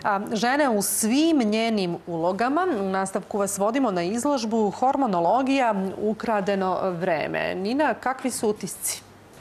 Žene u svim njenim ulogama. U nastavku vas vodimo na izložbu Hormonologija, ukradeno vreme. Nina, kakvi su utisci?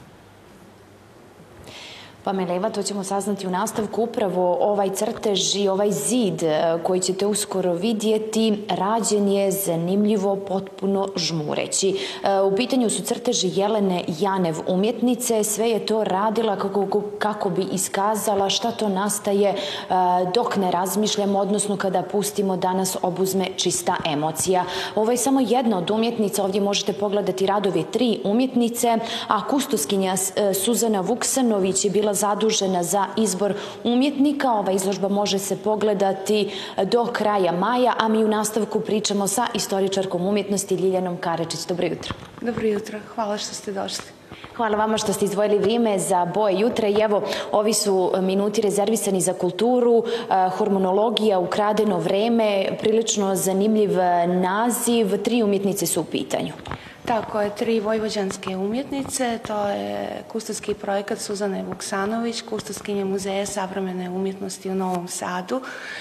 Pa Mileva, to ćemo saznati u nastavku. Upravo ovaj crtež i ovaj zid koji ćete uskoro vidjeti rađen je zanimljivo, potpuno žmureći. U pitanju su crteži Jelene Janev, umjetnice. Sve je to radila kako bi iskazala šta to nastaje dok ne razmišljamo, odnosno kada pustimo da nas obuzme čista emocija. Ovo je samo jedna od umjetnica. Ovdje možete pogledati radove 3 umjetnice, a kustoskinja Suzana Vuksanović je bila zadužena za izbor umjetnika. Ova izložba može se pogledati do kraja maja, a mi u nastavku pričamo sa istoričarkom umjetnosti Ljiljanom Karadžić. Dobro jutro. Dobro jutro. Hvala što ste došli. Hvala vama što ste izdvojili vrijeme za Boje jutra i evo, ovi su minuti rezervisani za kulturu, hormonologija, ukradeno vreme, prilično zanimljiv naziv, 3 umjetnice su u pitanju. Tako je, 3 vojvođanske umjetnice, to je kustosski projekat Suzane Vuksanović, kustoskinje Muzeja savremene umjetnosti u Novom Sadu.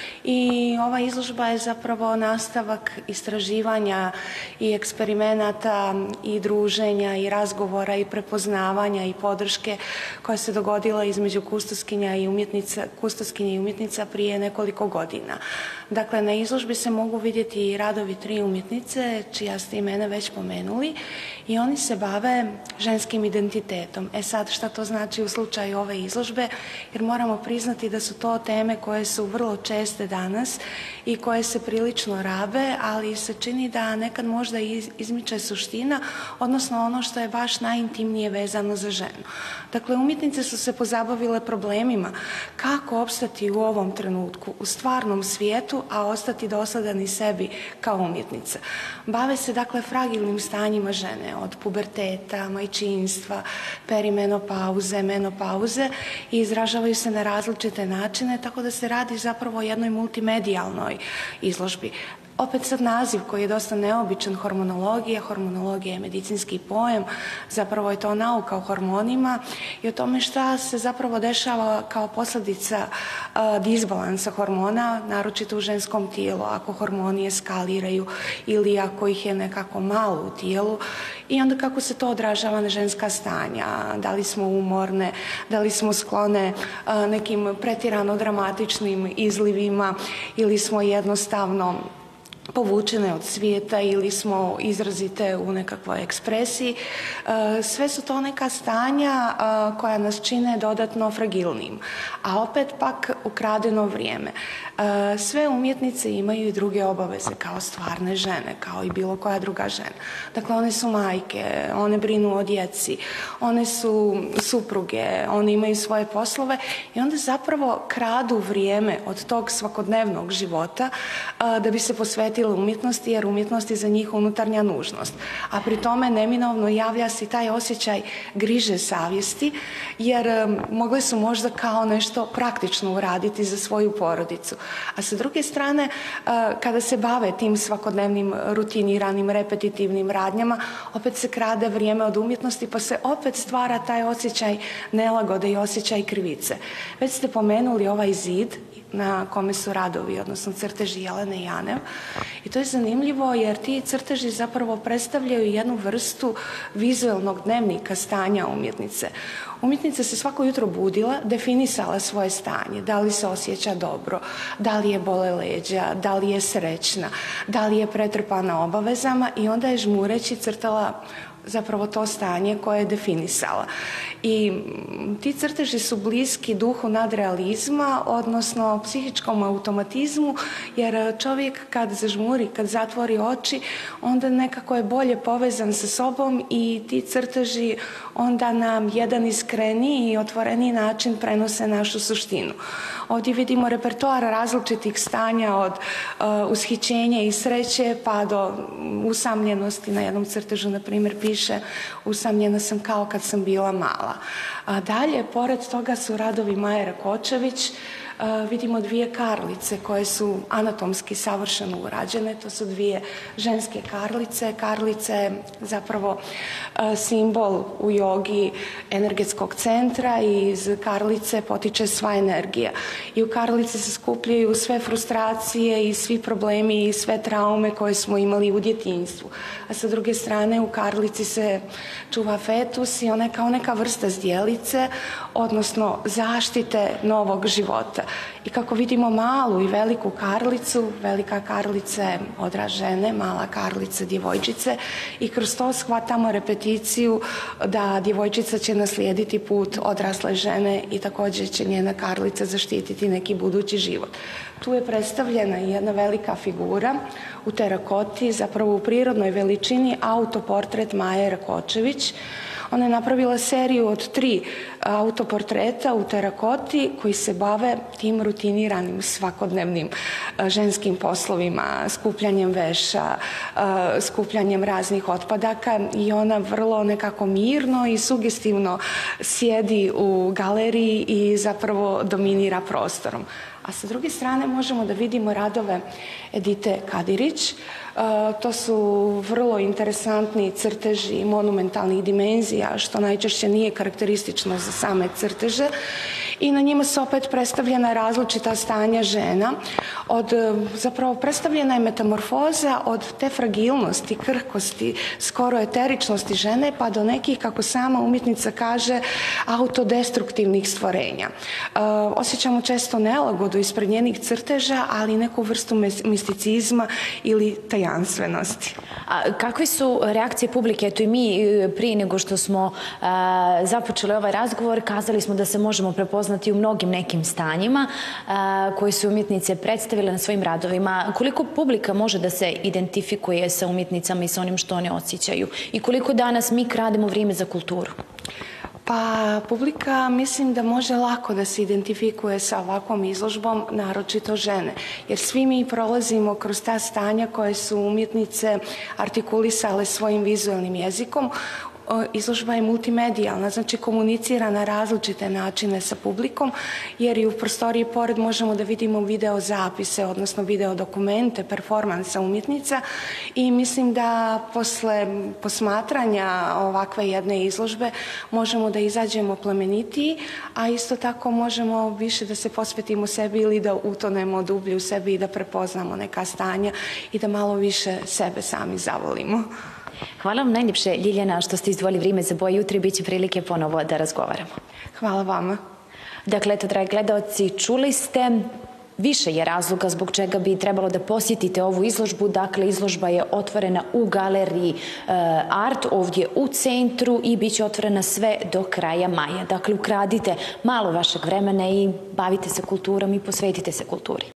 I ova izložba je zapravo nastavak istraživanja i eksperimenata i druženja i razgovora i prepoznavanja i podrške koja se dogodila između kustoskinja i umjetnica prije nekoliko godina. Dakle, na izložbi se mogu vidjeti i radovi 3 umjetnice, čija ste imena već pomenuli, i oni se bave ženskim identitetom. Sad, šta to znači u slučaju ove izložbe? Jer moramo priznati da su to teme koje su vrlo česte danas i koje se prilično rabe, ali se čini da nekad možda izmiče suština, odnosno ono što je baš najintimnije vezano za ženu. Dakle, umjetnice su se pozabavile problemima kako opstati u ovom trenutku, u stvarnom svijetu, a ostati dosadan i sebi kao umjetnica. Bave se, dakle, fragilnim stanjima žene, od puberteta, majčinstva, perimenopauze, menopauze, i izražavaju se na različite načine, tako da se radi zapravo o jednoj multimedijalnoj izložbi. Opet sad naziv koji je dosta neobičan, hormonologija. Hormonologija je medicinski pojam, zapravo je to nauka o hormonima i o tome šta se zapravo dešava kao posljedica disbalansa hormona, naročito u ženskom tijelu, ako hormoni eskaliraju ili ako ih je nekako malo u tijelu, i onda kako se to odražava na ženska stanja, da li smo umorne, da li smo sklone nekim pretjerano dramatičnim izlivima ili smo jednostavno povučene od svijeta ili smo izrazite u nekakvoj ekspresiji. Sve su to neka stanja koja nas čine dodatno fragilnim, a opet pak ukradeno vrijeme. Sve umjetnice imaju i druge obaveze kao stvarne žene, kao i bilo koja druga žena. Dakle, one su majke, one brinu o djeci, one su supruge, one imaju svoje poslove i onda zapravo kradu vrijeme od tog svakodnevnog života da bi se posvetile umjetnosti, jer umjetnost je za njih unutarnja nužnost. A pri tome neminovno javlja se taj osjećaj griže savjesti, jer mogle su možda kao nešto praktično uraditi za svoju porodicu. A sa druge strane, kada se bave tim svakodnevnim rutiniranim, repetitivnim radnjama, opet se krade vrijeme od umjetnosti, pa se opet stvara taj osjećaj nelagode i osjećaj krivice. Već ste pomenuli ovaj zid na kome su radovi, odnosno crteži Jelene Janev. I to je zanimljivo jer ti crteži zapravo predstavljaju jednu vrstu vizualnog dnevnika stanja umjetnice. Umjetnica se svako jutro budila, definisala svoje stanje, da li se osjeća dobro, da li je bole leđa, da li je srećna, da li je pretrpana obavezama, i onda je žmureći crtala zapravo to stanje koje je definisala. I ti crteži su bliski duhu nadrealizma, odnosno psihičkom automatizmu, jer čovjek kad zažmuri, kad zatvori oči, onda nekako je bolje povezan sa sobom i ti crteži onda na jedan iskreniji i otvoreniji način prenose našu suštinu. Ovdje vidimo repertoar različitih stanja, od ushićenja i sreće pa do usamljenosti. Na jednom crtežu, na primjer, piše: usamljena sam kao kad sam bila mala. A dalje, pored toga su radovi Maje Rakočević, vidimo dvije karlice koje su anatomski savršeno urađene. To su dvije ženske karlice. Karlica je zapravo simbol u jogi energetskog centra i iz karlice potiče sva energija. I u karlici se skupljaju sve frustracije i svi problemi i sve traume koje smo imali u djetinjstvu. A sa druge strane u karlici se čuva fetus i ona je kao neka vrsta zdjelice, odnosno zaštite novog života. I kako vidimo malu i veliku karlicu, velika karlica je odraz žene, mala karlica djevojčice i kroz to shvatamo repeticiju da djevojčica će naslijediti put odrasle žene i također će njena karlica zaštititi neki budući život. Tu je predstavljena jedna velika figura u terakoti, zapravo u prirodnoj veličini, autoportret Maje Rakočević. Ona je napravila seriju od 3 autoportreta u terakoti koji se bave tim rutiniranim svakodnevnim ženskim poslovima, skupljanjem veša, skupljanjem raznih otpadaka i ona vrlo nekako mirno i sugestivno sjedi u galeriji i zapravo dominira prostorom. A sa druge strane možemo da vidimo radove Edite Kadirić. To su vrlo interesantni crteži monumentalnih dimenzija, što najčešće nije karakteristično za same crteže. I na njima su opet predstavljena različita stanja žena. Zapravo predstavljena je metamorfoza od te fragilnosti, krhkosti, skoro eteričnosti žene, pa do nekih, kako sama umjetnica kaže, autodestruktivnih stvorenja. Osjećamo često nelagodu ispred njenih crteža, ali neku vrstu misticizma ili tajanstvenosti. A kakve su reakcije publike? Eto i mi prije nego što smo započeli ovaj razgovor, kazali smo da se možemo prepoznati u mnogim nekim stanjima koje su umjetnice predstavile na svojim radovima. Koliko publika može da se identifikuje sa umjetnicama i sa onim što one osjećaju? I koliko danas mi krademo vrijeme za kulturu? Pa publika mislim da može lako da se identifikuje sa ovakvom izložbom, naročito žene. Jer svi mi prolazimo kroz ta stanja koje su umjetnice artikulisale svojim vizualnim jezikom. Izložba je multimedijalna, znači komunicira na različite načine sa publikom, jer i u prostoriji pored možemo da vidimo video zapise, odnosno video dokumente, performansa umjetnica i mislim da posle posmatranja ovakve jedne izložbe možemo da izađemo plemenitiji, a isto tako možemo više da se posvetimo sebi ili da utonemo dublje u sebi i da prepoznamo neka stanja i da malo više sebe sami zavolimo. Hvala vam najljepše, Ljiljana, što ste izdvojili vrijeme za Boje jutra i bit će prilike ponovo da razgovaramo. Hvala vama. Dakle, eto, dragi gledalci, čuli ste, više je razloga zbog čega bi trebalo da posjetite ovu izložbu. Dakle, izložba je otvorena u galeriji Art, ovdje u centru i bit će otvorena sve do kraja maja. Dakle, ukradite malo vašeg vremena i bavite se kulturom i posvetite se kulturi.